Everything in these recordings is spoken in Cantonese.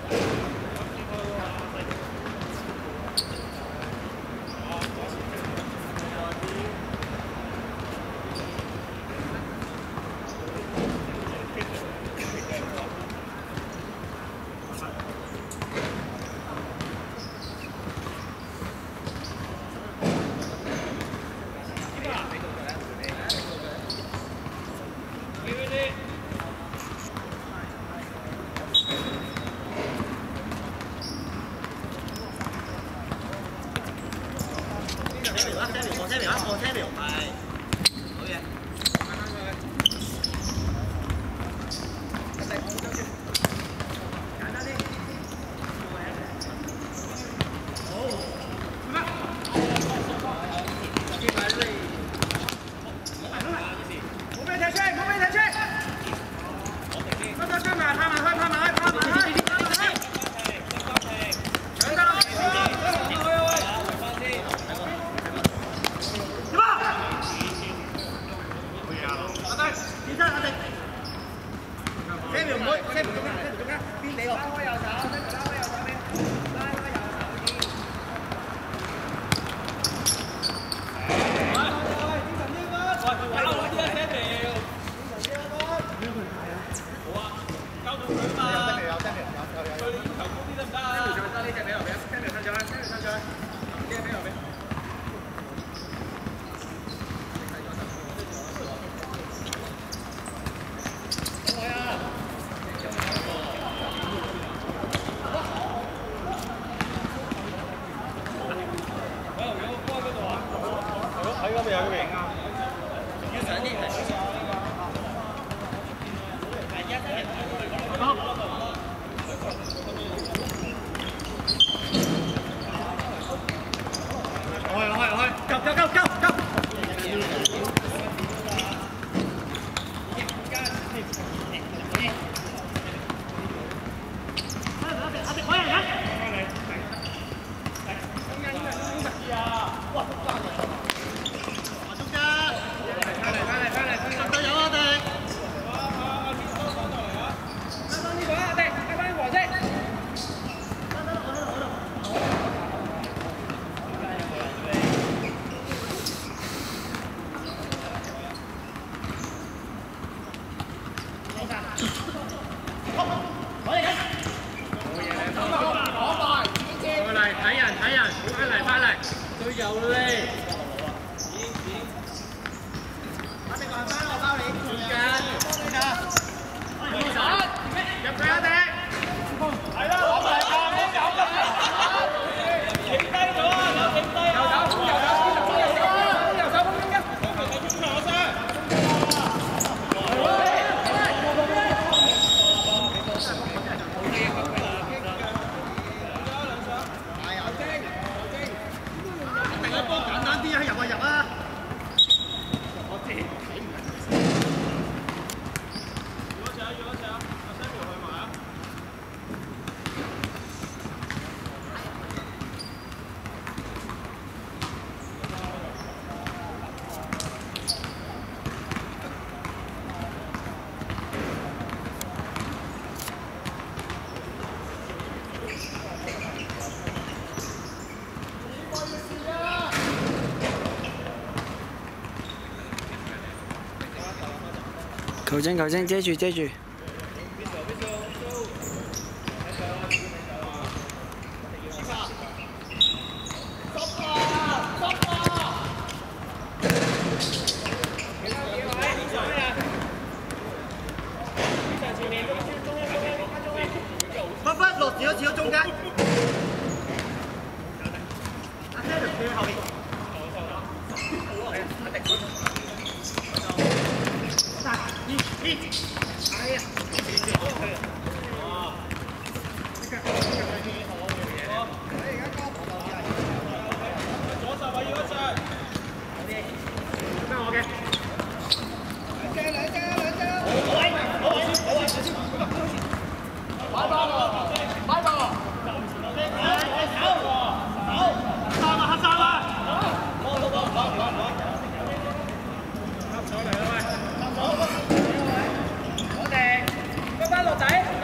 我聽條係好嘢。簡單啲。好。冇俾踢出，冇俾踢出。得跟埋，拍埋去，拍埋去，拍埋去。喺嗰邊有個型啊！要上啲係。好。去，夠！佢有咧，我哋還翻我包你附近，入佢一隻，係啦，攞埋㗎，唔好搞啦，停低咗啊，有停低啊，右手，入啊！我知，睇唔緊。要嗰隻，阿 Samuel 去埋啊！ 球證，遮住。 不落少少中間。阿 Taylor 佢後面。哎呀！左手位要一隻，跟我嘅。兩隻。好位。擺波。黑衫啊！我哋，嗰班樂仔。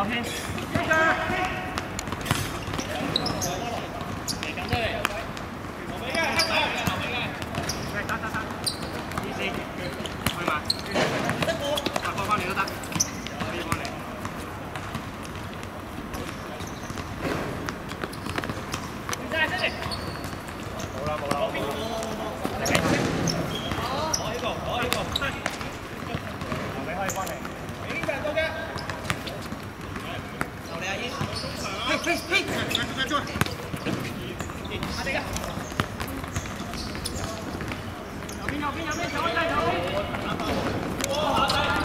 右偏。嚟緊出嚟。後尾嘅，黑仔。後尾嘅。係得。意思，去嘛？得過。啊，過翻嚟都得。可以過嚟。唔使，出嚟。冇啦。嚟緊。攞呢個。後尾可以翻嚟。已經到嘅。留你阿姨。嘿！快做！阿弟啊！右邊，走開走！哇！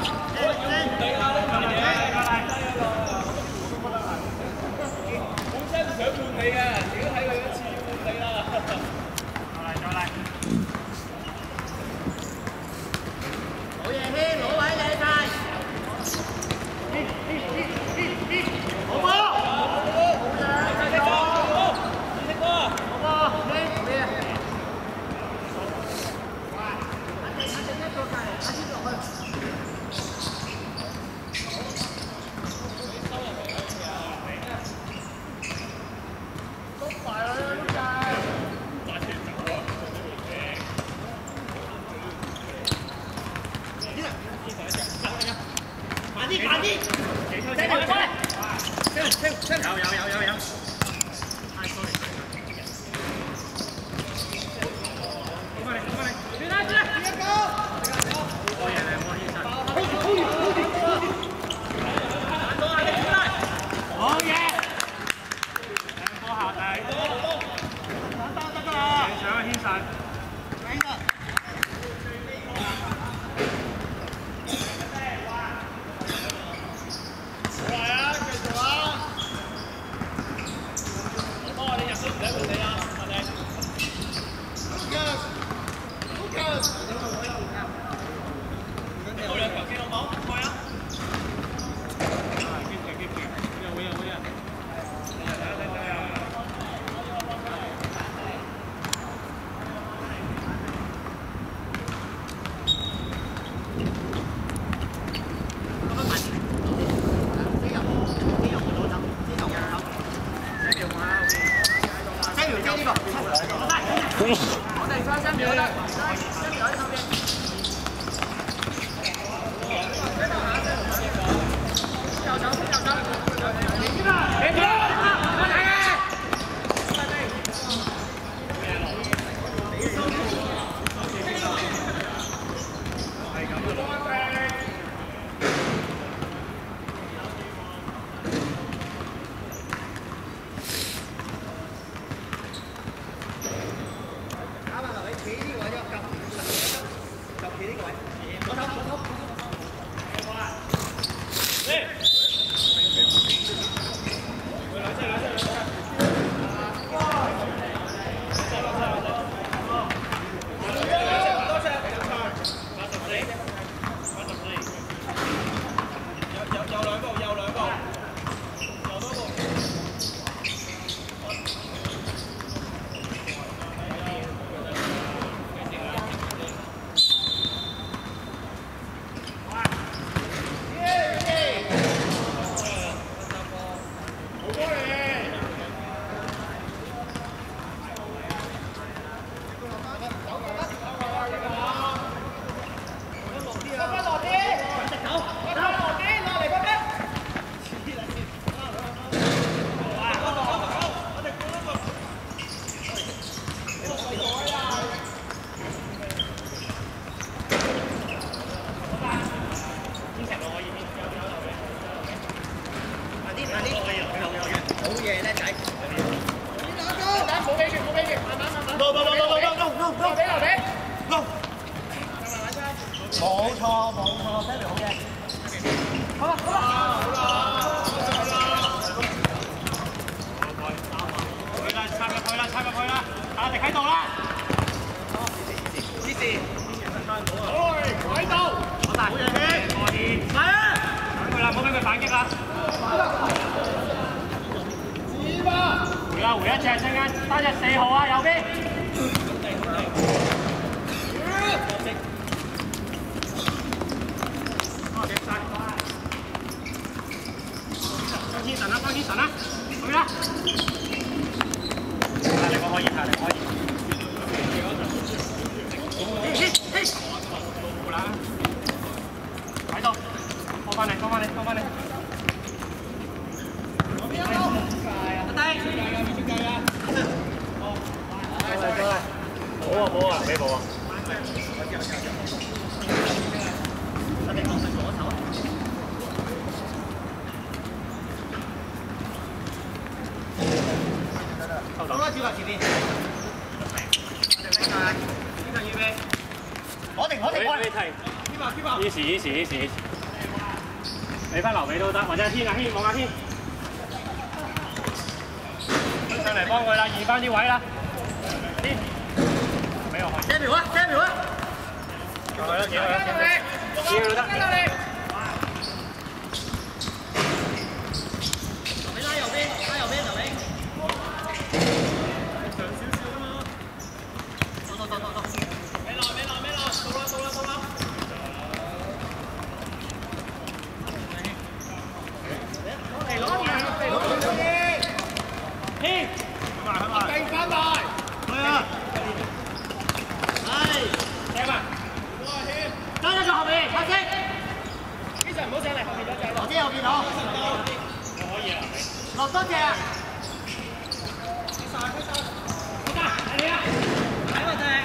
本身想換你嘅，如果睇佢一次要換你啦。再嚟。好嘢，軒，攞位靚晒。好波！慢啲！有。太多嚟。過嚟！轉啦！一個！好嘢，醫生。好嘢！兩波下底。得啦！上啊，軒神。我哋3秒得，3秒喺後邊。右走，冇錯 ，Sammy 好嘅。好啦，插入去啦，阿迪喺度啦。支持。喺度。好大。好嘢嘅。係啊。等佢啦，唔好俾佢反擊啦。回一隻，陣間單隻4號啊，右邊。 接落前邊。預備，攞定， 依時，俾翻留俾都得，或者阿軒望下軒，上嚟幫佢啦，移翻啲位啦，軒，俾我開。 10秒啊，10秒啊！ 幾個都得。 你拉右邊，劉備。到。俾落，到啦。嘿，計翻大，係啊，正啊，加咗後面，拍先，呢場唔好上嚟，後面咗仔，右邊好，可以啊，落多隻啊，開晒，係你啊，睇我哋。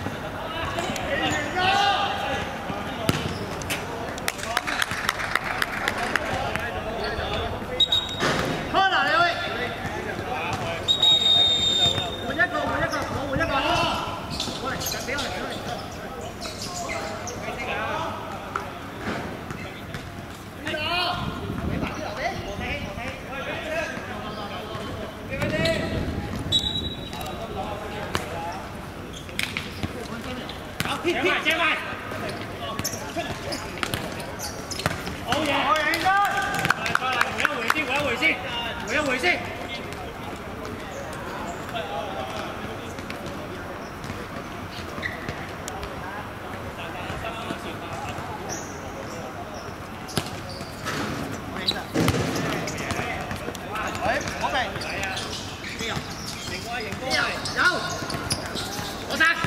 接埋，好嘢！再嚟，回一回先。好明。有，攞晒。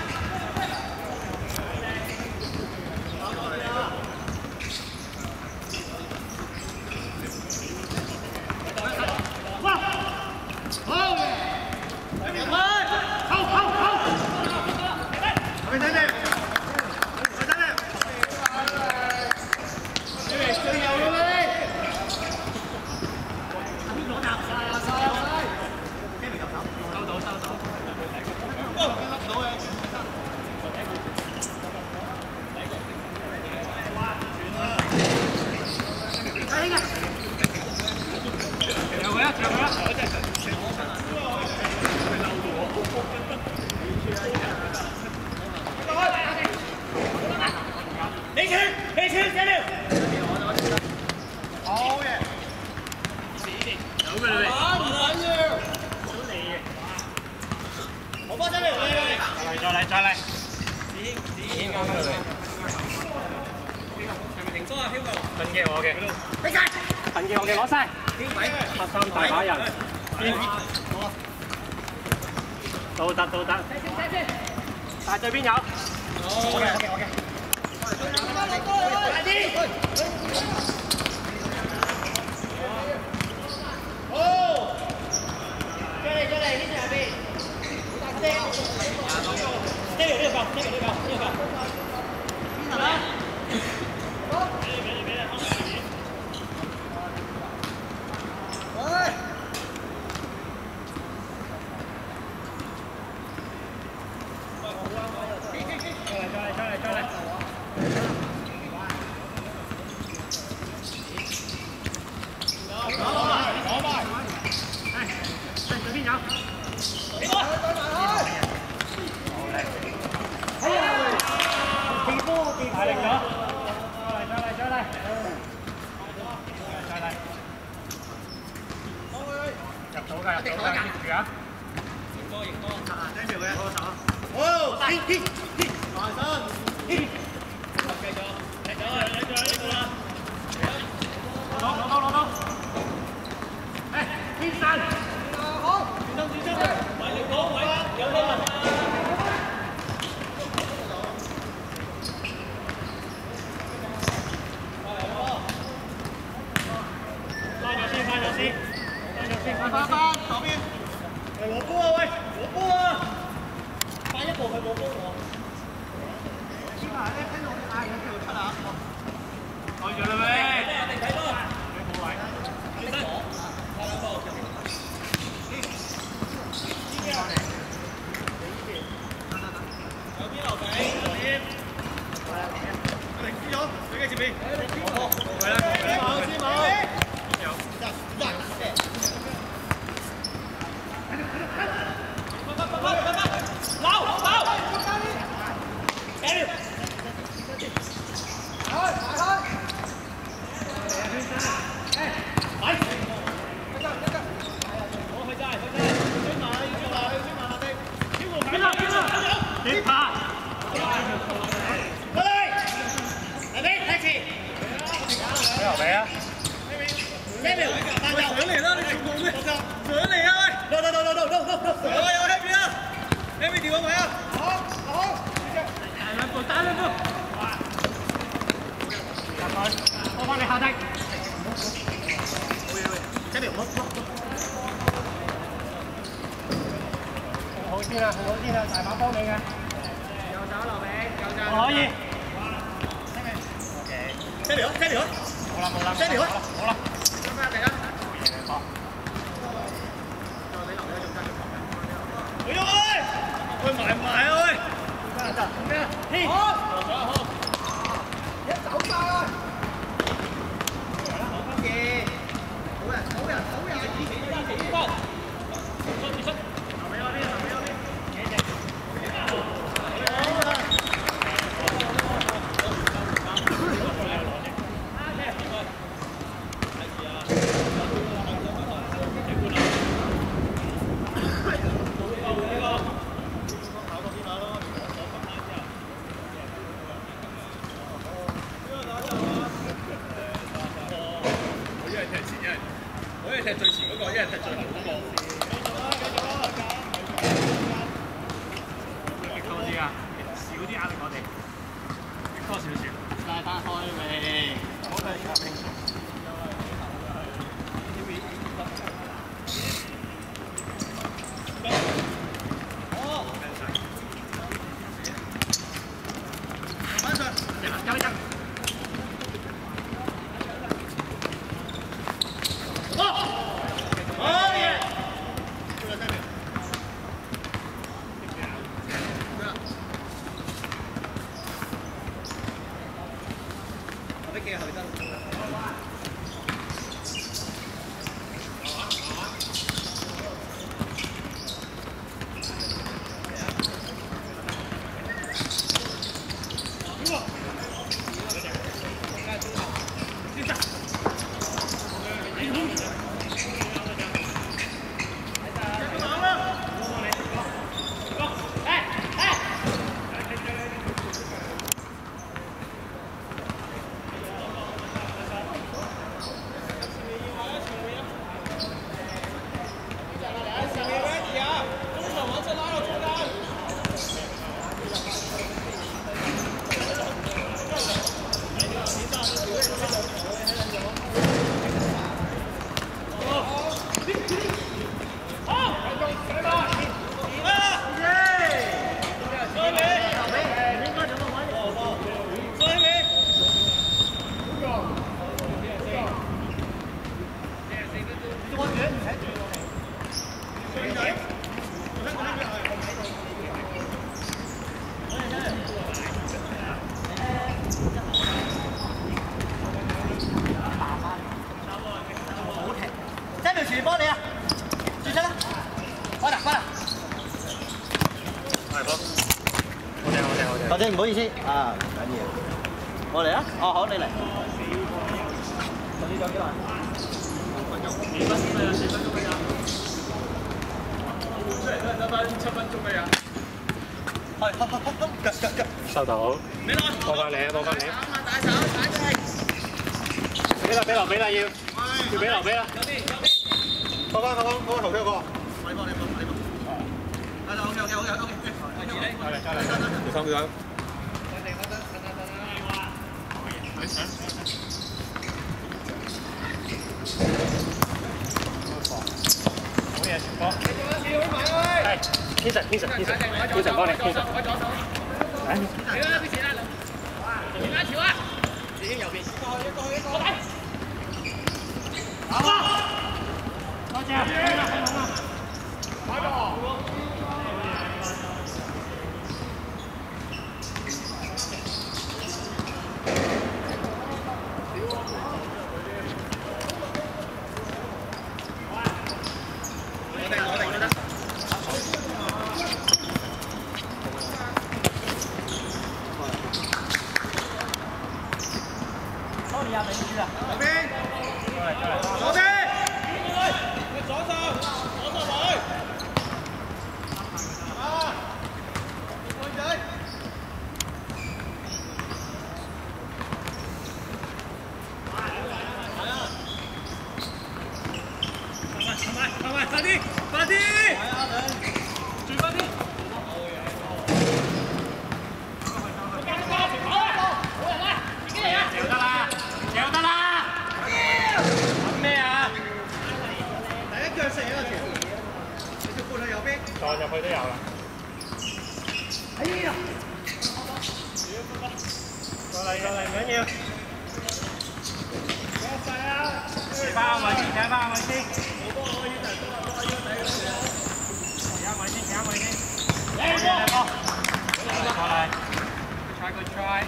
再嚟，近嘅我嘅，近嘅我嘅攞晒，拍三大把人，到得，大對邊有，我嘅，快啲，好，再嚟，呢隻下邊，呢個，邊啊？再嚟。攞埋，對邊有？俾我。大力咗，再嚟，入到㗎，接住啊！贏多，跟住佢拖手。好，埋身，繼續啦！攞到，天神，好，轉身，埋力講位，有冇？翻左邊，嚟攞波啊喂，攞波啊！快一步去攞波喎！ 邊，過啦，先冇。有。好先啦，好先啦，大把幫你嘅。右手劉炳，右手。可以。OK。車條，車條。冇啦冇啦。車條。好啦。咁啊，嚟啦。再俾劉炳仲爭咗球嘅。去開！去埋唔埋啊？喂！得咩啊？好。好。一走晒啊！好嘢！好人，好人，好人。出。踢最前嗰個，一係踢最後嗰個。擊多啲啊！少啲壓力我哋，擊多少少。大翻開未？好嘅，好。翻上，加一。幫你啊，轉出啦，開啦開啦。係好。我哋唔好意思啊，唔緊要。我嚟啊，哦好，你嚟。呢張幾耐？2分鐘啊，4分鐘㗎咋？出嚟都係得翻7分鐘㗎咋。係，收到。俾落。幫翻你啊，幫翻你。大手，大手。俾啦，俾落，俾啦，要俾留俾啦。有啲。放翻頭先嗰個。你幫。係啦 ，OK。再嚟。小心啲。好嘢，前方。係，天神幫你，天神。嚟。點解跳啊？已經右邊。過嚟。好啊！多謝。快波！ 下等區啊！ 左邊，左邊，左手來。啊！女仔。快啲！快啲！轉快啲！掉得啦！掉得啦！諗咩啊？第一腳射咗條，你隻半去右邊，再入去都有啦。哎呀！過嚟唔緊要。企翻個位先，企翻個位先。Good try.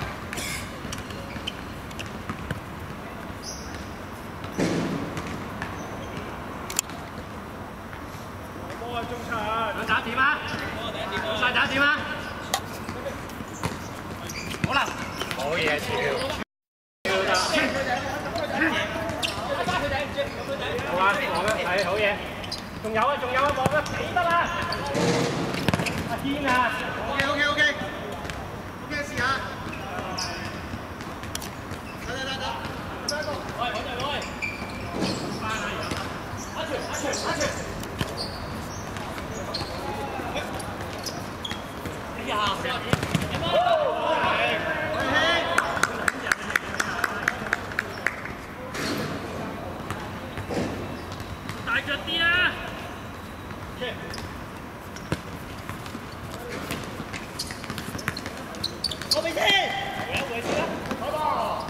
波啊，中場！想打點啊？老細打點啊？好啦，好嘢，超！好啊，望啊，係好嘢。仲有啊，望啊，幾得啦！阿軒啊 ！OK， 試下。大腳啲啊！我俾先，回先啦，好吧。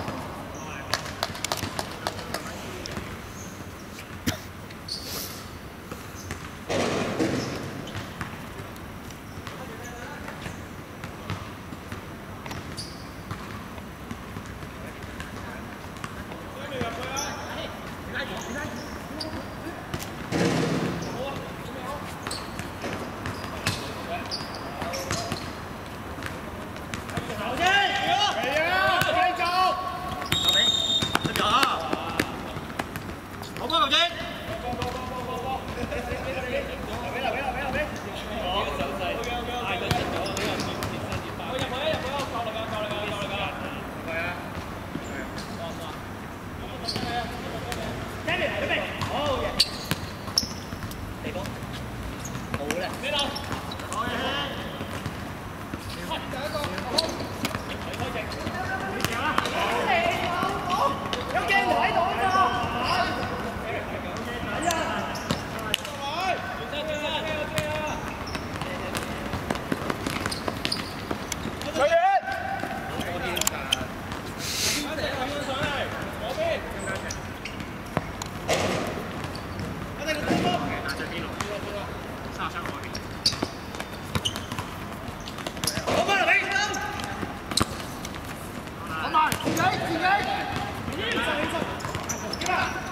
自己！